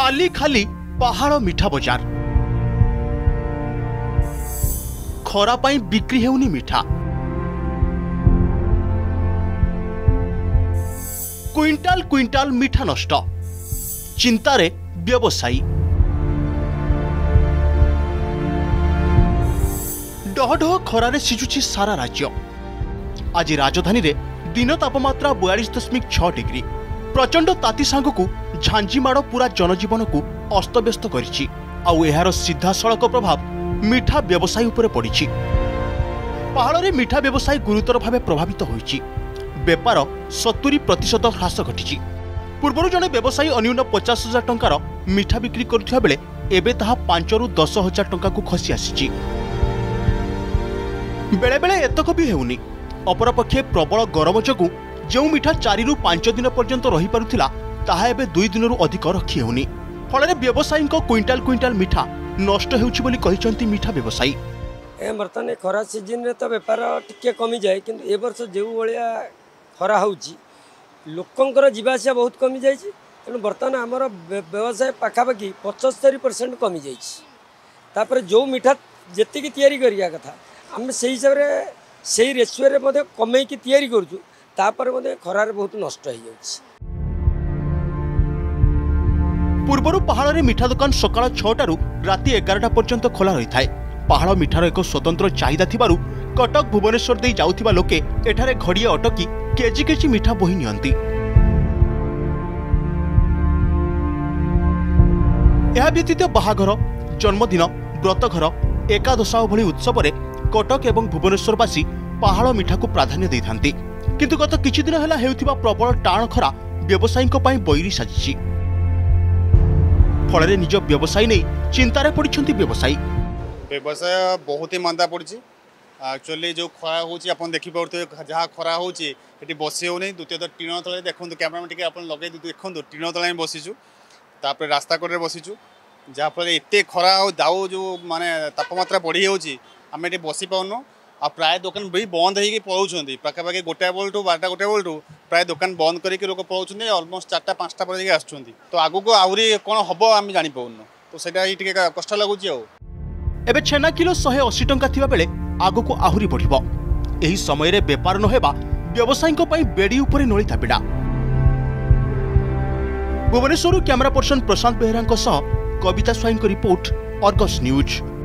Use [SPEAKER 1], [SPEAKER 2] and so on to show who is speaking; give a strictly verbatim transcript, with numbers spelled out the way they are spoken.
[SPEAKER 1] खाली खाली पहाड़ मिठा बजार खरा पाई बिक्री हेउनी मिठा क्विंटाल क्विंटाल मिठा नष्ट चिंतारे व्यवसायी डहडह खरारे सिझुछि सारा राज्य। आज राजधानी रे दिन तापमात्रा बयालीस दशमिक छह डिग्री प्रचंड ताती सांगकू झांझीमाड़ पूरा जनजीवन को अस्तव्यस्त करिछि। आउ एहार सीधा सड़क प्रभाव मिठा व्यवसायी उपरे पड़िछि। पहाड़ रे मिठा व्यवसायी गुरुतर भावे प्रभावित होइछि। बेपार सत्तरी प्रतिशत ह्रास घटी। पूर्व जड़े व्यवसायी अन्यून पचास हजार टंकार मिठा बिक्री करुवा बेले एबे ताहा पांच रु दस हजार टंका को खसी आसी। बेले बेले एतक भी हेउनी। अपरपक्षे प्रबल गरम जोगु जो मिठा चारि रु पांच दिन पर्यंत रही पारुथिला ताहा एबे दुई दिन रु अधिक रखी हेउनी। फल व्यवसायी क्विंटाल क्विंटाल मिठा नष्ट हेउछि बोली कहिसंती मिठा व्यवसायी।
[SPEAKER 2] ए बर्तमान खरा सीजन रे तो बेपार टिके कमी जाए किंतु ए वर्ष जो भाया खरा होउछि लोकंकर जीवासिया बहुत कमी जाइछि। तेणु बर्तमान आमर व्यवसाय पाखापाखि पचहत्तर परसेंट कमी जाइछि। तापर जो मिठा जेतिकी तैयारी करिया कथा आम से हिसाब रे सेही रेशियो रे मध्ये कमे की तैयारी करछु तापर मध्ये खरार बहुत नष्ट हो जाउछि।
[SPEAKER 1] पूर्वरु पहाड़ रे मिठा दुकान सकाळ छटा रु राति एगारटा पर्यंत खोला रही थाए। पहाड़ मिठार एक स्वतंत्र चाहिदा थिबारु कटक भुवनेश्वर दे जाउथिबा लोके एठारे घड़िया अटकी केजी केजी मिठा बोही नियंती। यह व्यतीत बाहाघर जन्मदिन व्रतघर एकादशाह भली उत्सव रे कटक एवं भुवनेश्वरवासी पहाड़ मिठा को प्राधान्य दे थांती। किंतु गत किछि दिन हेला हेउथिबा प्रबल टाण खरा व्यवसायीक पई बैरी साजिछि। फଳରେ निज व्यवसायी नहीं चिंतारे पड़िछंती व्यवसायी।
[SPEAKER 3] व्यवसाय बहुत ही मंदा पड़ी। एक्चुअली जो खरा होची अपन देखि पड़ते जहाँ खरा होची एटी बसी हो नहीं। द्वितीय तो टीण तले देखो कैमरा टे आप लगे देखो टीण तले बसीचु तापर रास्ता कड़े बसीचु जहाँ फल एत खरा दाऊ जो माने तापमात्रा बढ़ी जाऊँगी आम ये बसी पाऊनु। आ प्राय दुकान भी बंद होगी पलाउं पाखापाखि गोटाए बेल टू बारटा गोटाए बेल टू प्राय दुकान बंद करके लोक पलाउं अलमोस्ट चार्टा पाँचटा पर आसुँच। तो आगू आहरी कौन हम आम जापारूँ तो सहीटा कष्ट लगुच।
[SPEAKER 1] एबे छेना किलो शहे अशी टंका थिबा बेले आगु को आहुरी बढ़िबो। एही समय रे बेपार न हेबा व्यवसायीक पई बेडी उपरे नळी थापिडा। भुवनेश्वर कैमरा पर्सन प्रशांत बेहरांक सह कविता स्वाईंक रिपोर्ट अर्गस न्यूज।